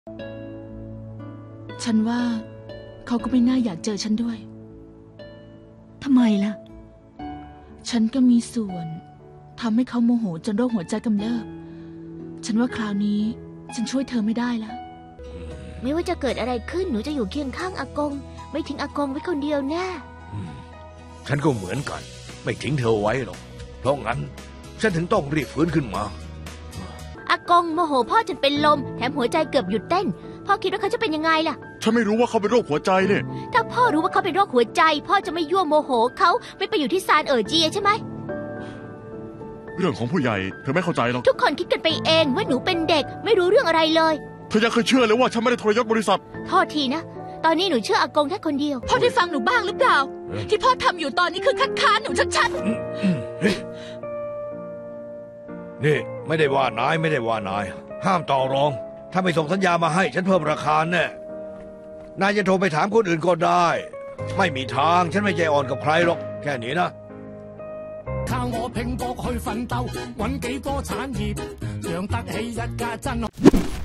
ฉันว่าเขาก็ไม่น่าอยากเจอฉันด้วยทำไมล่ะฉันก็มีส่วนทำให้เขาโมโหจนโรคหัวใจกำเริบฉันว่าคราวนี้ฉันช่วยเธอไม่ได้แล้วไม่ว่าจะเกิดอะไรขึ้นหนูจะอยู่เคียงข้างอากงไม่ทิ้งอากงไว้คนเดียวแน่ฉันก็เหมือนกันไม่ทิ้งเธอไว้หรอกเพราะงั้นฉันถึงต้องรีบฟื้นขึ้นมาอากงโมโหพ่อจนเป็นลมแถมหัวใจเกือบหยุดเต้นพ่อคิดว่าเขาจะเป็นยังไงล่ะฉันไม่รู้ว่าเขาเป็นโรคหัวใจเนี่ยถ้าพ่อรู้ว่าเขาเป็นโรคหัวใจพ่อจะไม่ยั่วโมโหเขาไม่ไปอยู่ที่ซานเจียใช่ไหมเรื่องของผู้ใหญ่เธอไม่เข้าใจหรอกทุกคนคิดกันไปเองว่าหนูเป็นเด็กไม่รู้เรื่องอะไรเลยเธอยังเคยเชื่อเลยว่าฉันไม่ได้ทรยศบริษัทโทษทีนะตอนนี้หนูเชื่ออากงแค่คนเดียวพ่อได้ฟังหนูบ้างหรือเปล่าที่พ่อทำอยู่ตอนนี้คือคัดค้านหนูชัดๆนี่ไม่ได้ว่านายห้ามต่อรองถ้าไม่ส่งสัญญามาให้ฉันเพิ่มราคาแน่นายจะโทรไปถามคนอื่นก็ได้ไม่มีทางฉันไม่ใจอ่อนกับใครหรอกแค่นี้นะ靠我拼搏去奮鬥，搵幾多產業，養得起一家真。